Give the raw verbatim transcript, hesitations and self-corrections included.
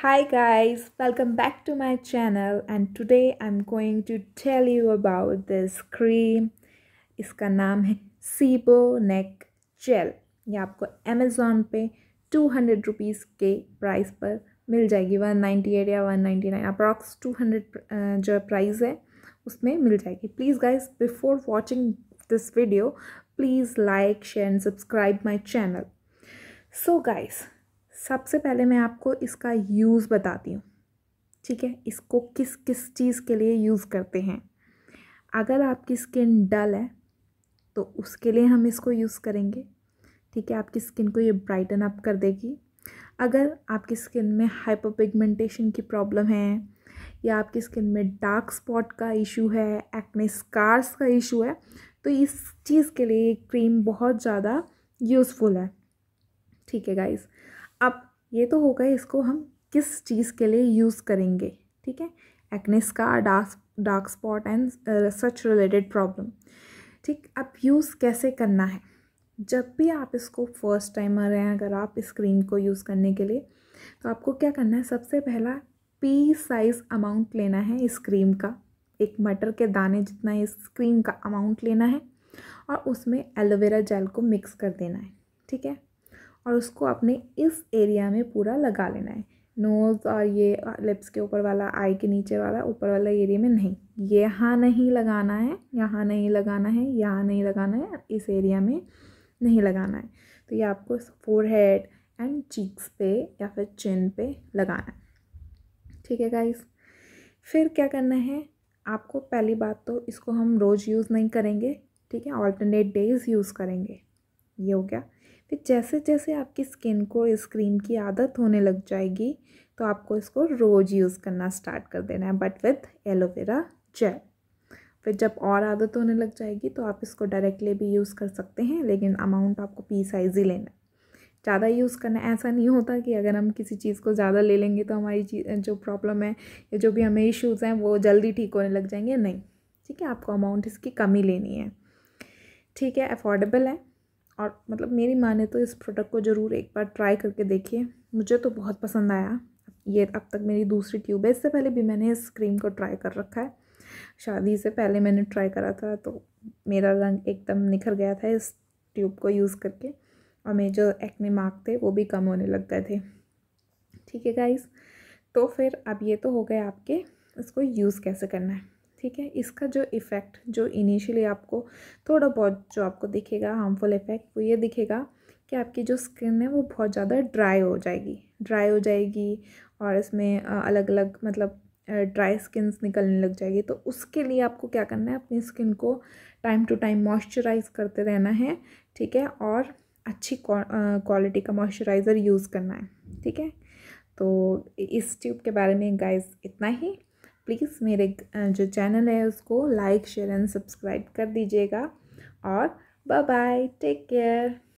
Hi guys, welcome back to my channel and today I'm going to tell you about this cream. इसका नाम है sebonacgel jail. ये आपको Amazon पे two hundred rupees के price पर मिल जाएगी। वन नाइन्टी एट या one ninety nine approx two hundred जो प्राइस है उसमें मिल जाएगी। Please guys before watching this video please like share and subscribe my channel. So guys सबसे पहले मैं आपको इसका यूज़ बताती हूँ, ठीक है। इसको किस किस चीज़ के लिए यूज़ करते हैं। अगर आपकी स्किन डल है तो उसके लिए हम इसको यूज़ करेंगे, ठीक है। आपकी स्किन को ये ब्राइटन अप कर देगी। अगर आपकी स्किन में हाइपरपिगमेंटेशन की प्रॉब्लम है या आपकी स्किन में डार्क स्पॉट का इशू है, एक्ने स्कार्स का इशू है, तो इस चीज़ के लिए क्रीम बहुत ज़्यादा यूज़फुल है, ठीक है गाइज़। अब ये तो होगा इसको हम किस चीज़ के लिए यूज़ करेंगे, ठीक है। Acne scar, dark dark spot and such related problem, ठीक। अब यूज़ कैसे करना है। जब भी आप इसको फर्स्ट टाइम आ रहे हैं, अगर आप इस क्रीम को यूज़ करने के लिए, तो आपको क्या करना है। सबसे पहला पी साइज़ अमाउंट लेना है इस क्रीम का। एक मटर के दाने जितना इस क्रीम का अमाउंट लेना है और उसमें एलोवेरा जेल को मिक्स कर देना है, ठीक है। और उसको अपने इस एरिया में पूरा लगा लेना है। नोज़ और ये लिप्स के ऊपर वाला, आई के नीचे वाला, ऊपर वाला एरिया में नहीं, यहाँ नहीं लगाना है, यहाँ नहीं लगाना है, यहाँ नहीं लगाना है, इस एरिया में नहीं लगाना है। तो ये आपको फोरहेड एंड चीक्स पे या फिर चिन पे लगाना है, ठीक है गाइस। फिर क्या करना है आपको। पहली बात तो इसको हम रोज़ यूज़ नहीं करेंगे, ठीक है। ऑल्टरनेट डेज यूज़ करेंगे, ये हो गया। फिर जैसे जैसे आपकी स्किन को इस क्रीम की आदत होने लग जाएगी तो आपको इसको रोज़ यूज़ करना स्टार्ट कर देना है, बट विथ एलोवेरा जेल। फिर जब और आदत होने लग जाएगी तो आप इसको डायरेक्टली भी यूज़ कर सकते हैं, लेकिन अमाउंट आपको पी साइज़ ही लेना है। ज़्यादा यूज़ करना, ऐसा नहीं होता कि अगर हम किसी चीज़ को ज़्यादा ले लेंगे तो हमारी चीज़ जो प्रॉब्लम है या जो भी हमें इश्यूज़ हैं वो जल्दी ठीक होने लग जाएंगे, नहीं, ठीक है। आपको अमाउंट इसकी कम ही लेनी है, ठीक है। अफोर्डेबल है और मतलब मेरी माने तो इस प्रोडक्ट को ज़रूर एक बार ट्राई करके देखिए। मुझे तो बहुत पसंद आया। ये अब तक मेरी दूसरी ट्यूब है, इससे पहले भी मैंने इस क्रीम को ट्राई कर रखा है। शादी से पहले मैंने ट्राई करा था तो मेरा रंग एकदम निखर गया था इस ट्यूब को यूज़ करके, और मेरे जो एक्ने मार्क थे वो भी कम होने लग गए थे, ठीक है गाइस। तो फिर अब ये तो हो गए आपके इसको यूज़ कैसे करना है, ठीक है। इसका जो इफ़ेक्ट जो इनिशियली आपको थोड़ा बहुत जो आपको दिखेगा हार्मफुल इफ़ेक्ट, वो ये दिखेगा कि आपकी जो स्किन है वो बहुत ज़्यादा ड्राई हो जाएगी ड्राई हो जाएगी और इसमें अलग अलग मतलब ड्राई स्किन्स निकलने लग जाएगी। तो उसके लिए आपको क्या करना है, अपनी स्किन को टाइम टू टाइम मॉइस्चराइज करते रहना है, ठीक है। और अच्छी क्वालिटी का मॉइस्चराइज़र यूज़ करना है, ठीक है। तो इस ट्यूब के बारे में गाइस इतना ही। प्लीज़ मेरे जो चैनल है उसको लाइक शेयर एंड सब्सक्राइब कर दीजिएगा और बाय बाय, टेक केयर।